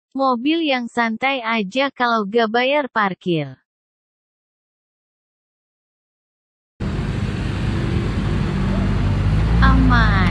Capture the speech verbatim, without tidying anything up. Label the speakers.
Speaker 1: Mobil yang santai aja kalau gak bayar parkir. Aman.